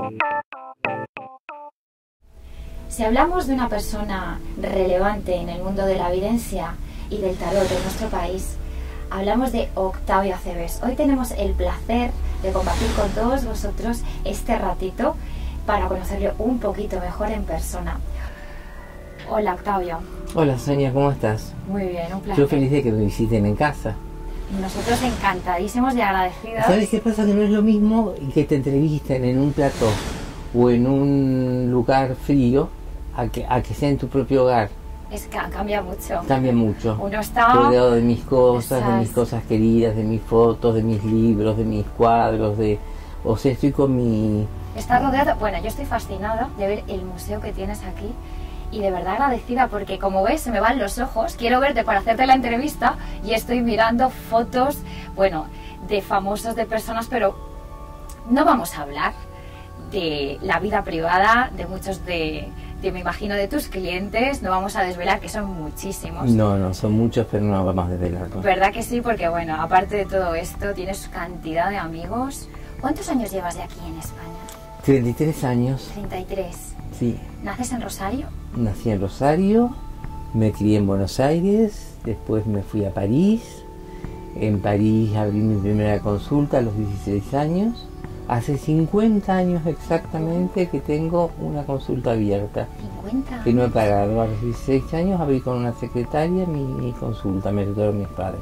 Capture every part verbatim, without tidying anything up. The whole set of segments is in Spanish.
Si hablamos de una persona relevante en el mundo de la evidencia y del tarot de nuestro país, hablamos de Octavio Acebes. Hoy tenemos el placer de compartir con todos vosotros este ratito para conocerle un poquito mejor en persona. Hola, Octavio. Hola, Sonia, ¿cómo estás? Muy bien, un placer. Yo feliz de que me visiten en casa. Nosotros encantadísimos y agradecidos. ¿Sabes qué pasa? Que no es lo mismo que te entrevisten en un plató o en un lugar frío a que, a que sea en tu propio hogar. Es que cambia mucho. Cambia mucho. Uno está rodeado de mis cosas, Esas... de mis cosas queridas, de mis fotos, de mis libros, de mis cuadros, de... O sea, estoy con mi... Está rodeado... Bueno, yo estoy fascinada de ver el museo que tienes aquí y de verdad agradecida porque, como ves, se me van los ojos. Quiero verte para hacerte la entrevista y estoy mirando fotos, bueno, de famosos, de personas, pero no vamos a hablar de la vida privada de muchos de... de, me imagino, de tus clientes. No vamos a desvelar, que son muchísimos. No, no, son muchos, pero no vamos a desvelar. ¿Verdad que sí? Porque, bueno, aparte de todo esto, tienes cantidad de amigos. ¿Cuántos años llevas de aquí en España? treinta y tres años. treinta y tres. Sí. ¿Naces en Rosario? Nací en Rosario, me crié en Buenos Aires, después me fui a París. En París abrí mi primera consulta a los dieciséis años. Hace cincuenta años exactamente que tengo una consulta abierta. cincuenta. Que no he parado. A los dieciséis años abrí con una secretaria mi, mi consulta, me heredaron mis padres.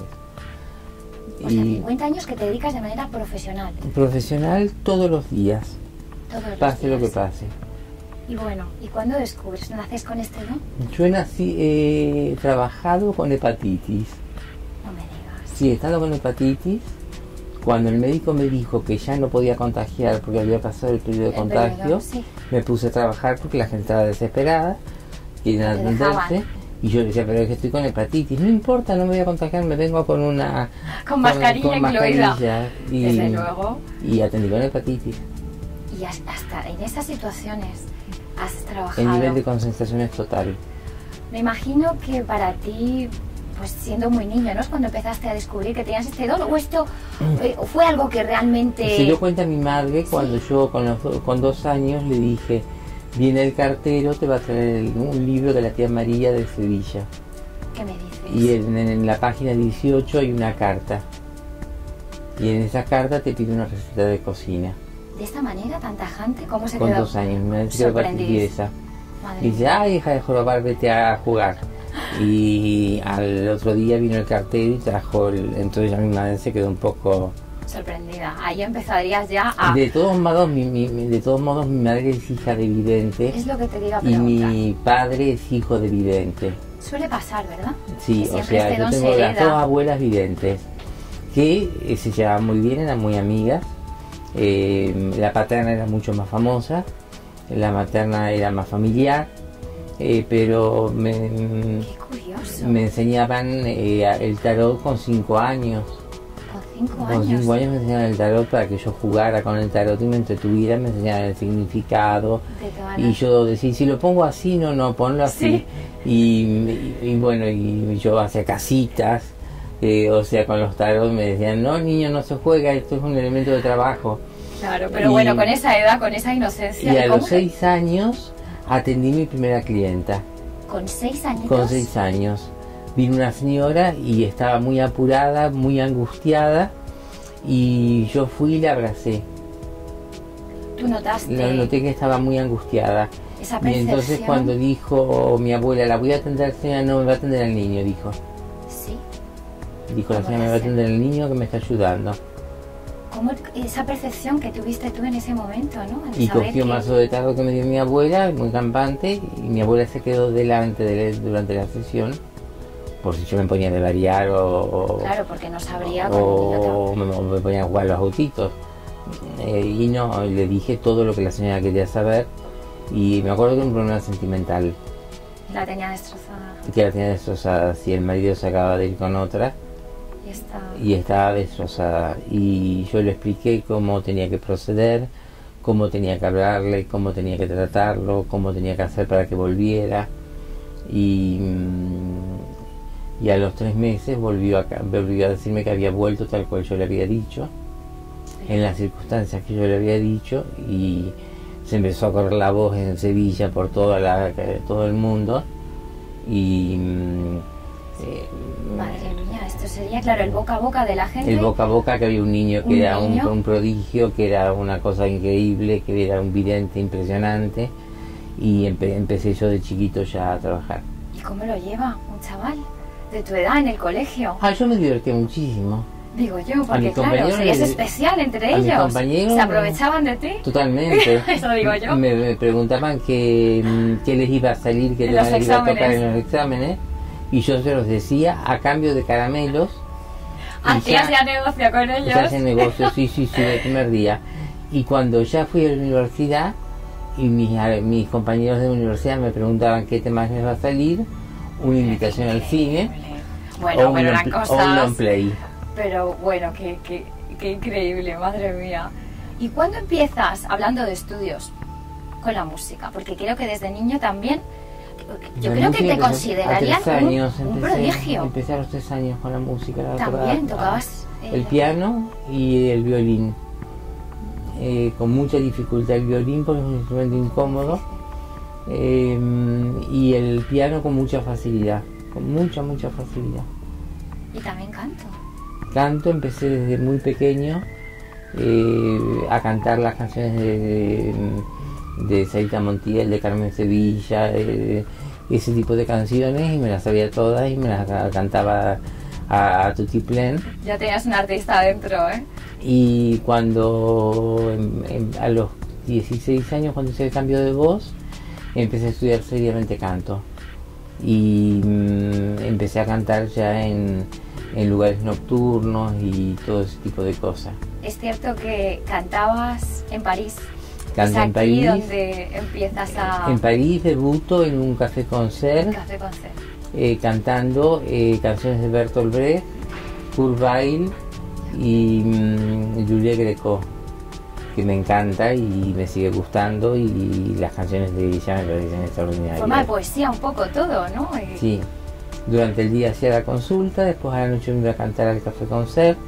O sea, cincuenta años que te dedicas de manera profesional. Profesional todos los días. Todos los pase días. lo que pase. Y bueno, ¿y cuándo descubres? ¿Naces con este don? Yo nací, he trabajado con hepatitis. No me digas. Sí, he estado con hepatitis. Cuando el médico me dijo que ya no podía contagiar porque había pasado el periodo de El contagio, periodo, sí. me puse a trabajar porque la gente estaba desesperada, querían Te atenderse, dejaban. y yo le decía, pero es que estoy con hepatitis, no importa, no me voy a contagiar, me vengo con una... Con mascarilla con incluida. mascarilla, y, Desde luego. y atendí con hepatitis. Y hasta en esas situaciones has El trabajado. nivel de concentración es total. Me imagino que para ti, pues siendo muy niño, ¿no? Es cuando empezaste a descubrir que tenías este don, o esto eh, fue algo que realmente... Se dio cuenta mi madre cuando Sí. yo con, los, con dos años le dije, viene el cartero, te va a traer el- un libro de la tía María de Sevilla. ¿Qué me dices? Y en, en la página dieciocho hay una carta. Y en esa carta te pide una receta de cocina. ¿De esta manera tan tajante? ¿Cómo se Con quedó? dos años, me dice que Sorprendidísima. Madre Y dice, mía. ay, hija de jorobar, vete a jugar. Y al otro día vino el cartero y trajo el... Entonces ya mi madre se quedó un poco... Sorprendida. Ahí empezarías ya a... De todos modos, mi, mi- mi- de todos modos, mi madre es hija de vidente. Es lo que te iba a Y preguntar. mi padre es hijo de vidente. Suele pasar, ¿verdad? Sí, Que o siempre sea, este yo don se tengo las hereda. dos abuelas videntes que eh, se llevaban muy bien, eran muy amigas. Eh, la paterna era mucho más famosa, la materna era más familiar, eh, pero me, Qué curioso. me enseñaban eh, el tarot con cinco años. Con cinco Con años. cinco años me enseñaban el tarot para que yo jugara con el tarot y me entretuviera, me enseñaban el significado. De todas Y las- yo decía, si lo pongo así, no, no, ponlo así. Sí. Y, y- y bueno, y yo hacía casitas, eh, o sea, con los tarot me decían, no, niño, no se juega, esto es un elemento de trabajo. Claro, pero Y- bueno, con esa edad, con esa inocencia... Y a ¿cómo los que- seis años atendí mi primera clienta, Con seis años. con seis años. Vino una señora y estaba muy apurada, muy angustiada, y yo fui y la abracé. Tú notaste La noté que estaba muy angustiada. esa Y percepción. entonces cuando dijo mi abuela, la voy a atender, señora, no me va a atender al niño, dijo. Sí. Dijo, la ¿Cómo señora me va a hace? atender al niño que me está ayudando. ¿Cómo esa percepción que tuviste tú en ese momento, ¿no? Al Y saber cogió un que- mazo de tarot que me dio mi abuela, muy campante, y mi abuela se quedó delante de él durante la sesión, por si yo me ponía a variar o, o- Claro, porque no sabría con un niño o me, o me ponía a jugar a los autitos. Eh, y no, le dije todo lo que la señora quería saber, y me acuerdo que era un problema sentimental, tan- la tenía destrozada. que la tenía destrozada, si el marido se acaba de ir con otra, Y está... y estaba destrozada, y yo le expliqué cómo tenía que proceder, cómo tenía que hablarle, cómo tenía que tratarlo, cómo tenía que hacer para que volviera, y, mm, y a los tres meses volvió a, ca- volvió a decirme que había vuelto tal cual yo le había dicho, en las circunstancias que yo le había dicho, y se empezó a correr la voz en Sevilla por toda la, todo el mundo y eh, madre mía, esto sería claro el boca a boca de la gente, el boca a boca, que había un niño que ¿Un era niño? Un, un prodigio, que era una cosa increíble, que era un vidente impresionante, y empe, empecé yo de chiquito ya a trabajar. ¿Y cómo lo lleva un chaval de tu edad en el colegio? Ah, yo me divertí muchísimo. Digo yo, porque claro, serías especial entre a ellos. Mis ¿Se aprovechaban de ti? Totalmente. Eso digo yo. Me, me preguntaban qué, qué les iba a salir, qué les iba a tocar en los exámenes, y yo se los decía a cambio de caramelos. Hacías ya, ya negocio con ellos. Se hace negocio, sí, sí, sí, el primer día. Y cuando ya fui a la universidad, y mis, mis compañeros de la universidad me preguntaban qué temas les va a salir, una invitación al cine, bueno, o, pero un, eran cosas... o un long play. Pero bueno, qué, qué, qué increíble, madre mía. ¿Y cuándo empiezas, hablando de estudios, con la música? Porque creo que desde niño también, yo la creo que te empecé, considerarían años, un, un empecé, prodigio. Empecé a los tres años con la música. La También tocaba, tocabas... Eh, el piano y el violín. Eh, con mucha dificultad el violín porque es un instrumento incómodo. Eh, y el piano con mucha facilidad. Con mucha, mucha facilidad. Y también canto. Canto, empecé desde muy pequeño eh, a cantar las canciones de, de, de Sarita Montiel, de Carmen Sevilla, eh, ese tipo de canciones, y me las sabía todas y me las cantaba a, a tutiplén. Ya tenías un artista adentro, ¿eh? Y cuando en, en, a los dieciséis años, cuando hice el cambio de voz, empecé a estudiar seriamente canto y mm, empecé a cantar ya en en lugares nocturnos y todo ese tipo de cosas. Es cierto que cantabas en París. Canto es en París. Donde empiezas a... En París debuto en un café concert, café concert. Eh, cantando eh, canciones de Bertolt Brecht, Kurt Weill y mmm, Julia Greco, que me encanta y me sigue gustando, y las canciones de ella me parecen extraordinarias. Forma de poesía un poco todo, ¿no? Y... Sí. Durante el día hacía la consulta, después a la noche me iba a cantar al café concert.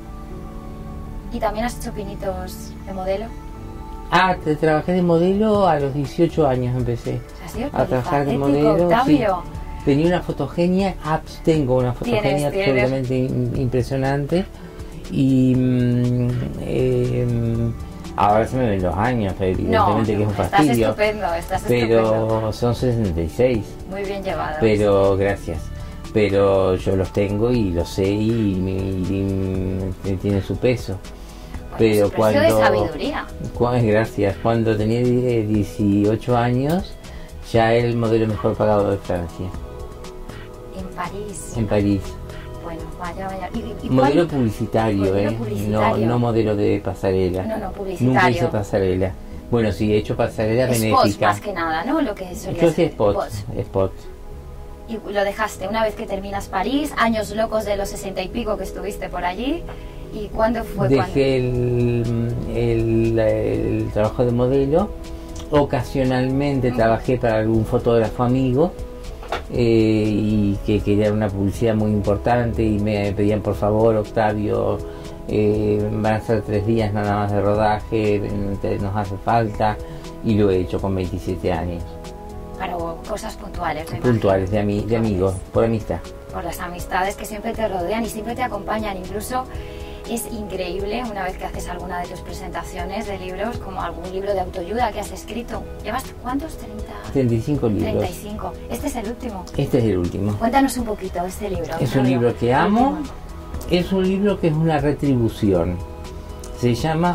¿Y también has hecho pinitos de modelo? Ah, te trabajé de modelo a los dieciocho años, empecé a trabajar de modelo. Sí. Tenía una fotogenia, apps, tengo una fotogenia ¿Tienes, absolutamente tienes? impresionante, y mm, eh, ahora se me ven los años, evidentemente, no, que es un fastidio. Estás estupendo, estás pero estupendo. Son sesenta y seis. Muy bien llevados. Pero gracias. Pero yo los tengo y los sé, y, y, y, y tienen su peso. Bueno, pero su cuando precio de sabiduría. Cuando, gracias. Cuando tenía dieciocho años, ya era el modelo mejor pagado de Francia. En París. En París. Bueno, vaya, vaya. ¿Y, y modelo publicitario, modelo eh. publicitario. No, no modelo de pasarela. No, no, publicitario. Nunca hice pasarela. Bueno, sí, he hecho pasarela benéfica. Spots más que nada, ¿no? Lo que solía Yo sí spots, spots. Y lo dejaste una vez que terminas París, años locos de los sesenta y pico que estuviste por allí. ¿Y cuándo fue? Dejé el, el, el trabajo de modelo. Ocasionalmente mm. trabajé para algún fotógrafo amigo eh, y que quería una publicidad muy importante y me pedían, por favor, Octavio, eh, van a ser tres días nada más de rodaje, nos hace falta, y lo he hecho con veintisiete años. Para cosas puntuales. Puntuales, de, ami de amigos, por amistad. Por las amistades que siempre te rodean y siempre te acompañan. Incluso es increíble una vez que haces alguna de tus presentaciones de libros, como algún libro de autoayuda que has escrito. ¿Llevas cuántos? treinta, treinta y cinco libros. treinta y cinco. ¿Este es el último? Este es el último. Cuéntanos un poquito de este libro. Es un libro que amo. Es un libro que es una retribución. Se llama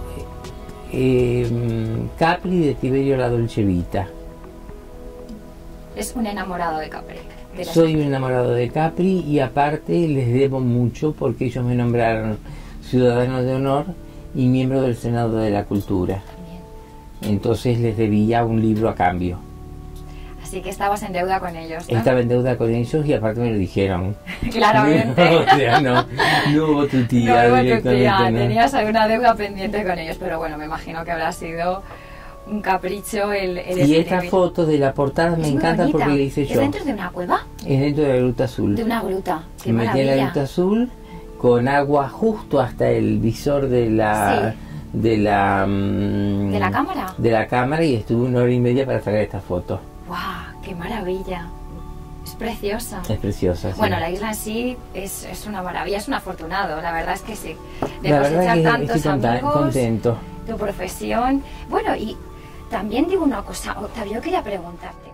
eh, Capri, de Tiberio La Dolce Vita. Es un enamorado de Capri. De Soy un enamorado de Capri, y aparte les debo mucho porque ellos me nombraron ciudadano de honor y miembro del Senado de la Cultura. Bien. Entonces les debía un libro a cambio. Así que estabas en deuda con ellos, ¿no? Estaba en deuda con ellos y aparte me lo dijeron. Claramente. o sea, no, no hubo tu tía. No hubo tu tía, no. Tenías alguna deuda pendiente con ellos, pero bueno, me imagino que habrá sido un capricho el, el y esta foto de la portada me encanta bonita. Porque la hice yo. ¿Es dentro de una cueva? Es dentro de la Gruta Azul. De una gruta. Qué me metí en la Gruta Azul con agua justo hasta el visor de la, de la mm, ¿De la cámara? de la cámara y estuve una hora y media para sacar esta foto. ¡Guau! ¡Qué maravilla! Es preciosa. Es preciosa, sí. Bueno, la isla en sí es, es una maravilla, es un afortunado, la verdad es que sí. De la verdad cosechar que tantos estoy conta- amigos, contento. tu profesión. Bueno, y también digo una cosa, Octavio, yo quería preguntarte.